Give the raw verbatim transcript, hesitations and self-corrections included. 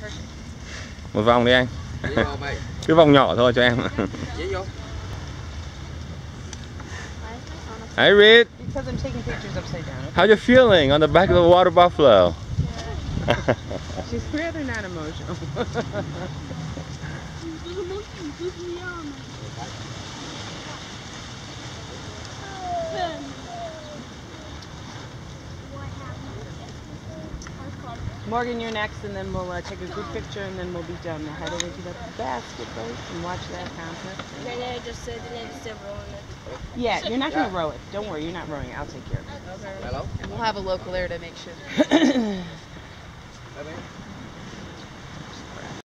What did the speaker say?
Một vòng đi anh. Cứ vòng nhỏ thôi cho em. Hi Reed. Because I'm taking pictures upside down. How you feeling on the back of the water buffalo? She's rather not emotional. Morgan, you're next, and then we'll uh, take a group picture, and then we'll be done. We'll head over to the basket boat and watch that contest. And I just said, and I just said rowing it. Yeah, you're not going to row it. Don't worry, you're not rowing it. I'll take care of it. Okay. Hello? And we'll have a local there to make sure.